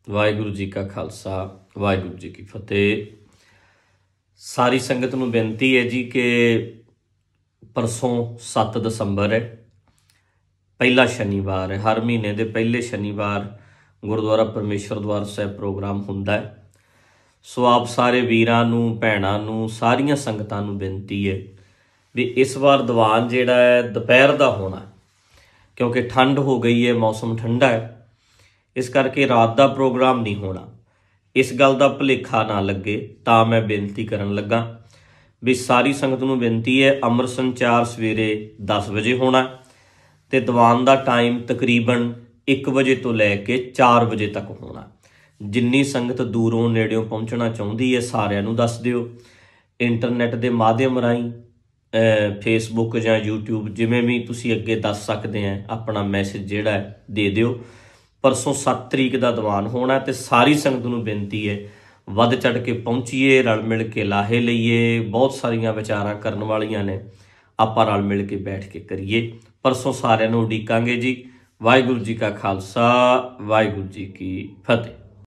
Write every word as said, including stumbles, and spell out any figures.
वाहिगुरू जी का खालसा वाहिगुरू जी की फतेह। सारी संगत नूं बेनती है जी कि परसों सत्त दसंबर है, पहला शनिवार है। हर महीने के पहले शनिवार गुरुद्वारा परमेश्वर द्वार साहिब प्रोग्राम हुंदा है। सो आप सारे वीरां नूं भैणां नूं सारियां संगतां नूं बेनती है भी इस बार दीवान जिहड़ा है दोपहर का होना, क्योंकि ठंड हो गई है, मौसम ठंडा है, इस करके रात का प्रोग्राम नहीं होना। इस गल का भुलेखा ना लगे तां मैं बेनती करन लगा भी सारी संगत नूं बेनती है। अमर संचार सवेरे दस बजे होना ते दीवान का टाइम तकरीबन एक बजे तो लैके चार बजे तक होना। जिन्नी संगत दूरों नेड़ों पहुँचना चाहती है सारिਆਂ ਨੂੰ दस दिओ। इंटरनेट के माध्यम राहीं फेसबुक ਜਾਂ यूट्यूब जिमें भी तुसी अगे दस सकते हैं अपना मैसेज जिहड़ा है दे दिओ। परसों सत्त तरीक का दीवान होना तो सारी संगत नूं बेनती है वध चढ़ के पहुँचीए, रल मिल के लाहे लईए। बहुत सारिया विचारां करन वालियां ने, आपां रल मिल के बैठ के करिए। परसों सारिਆਂ नूं उडीकांगे जी। वाहिगुरू जी का खालसा वाहिगुरू जी की फतेह।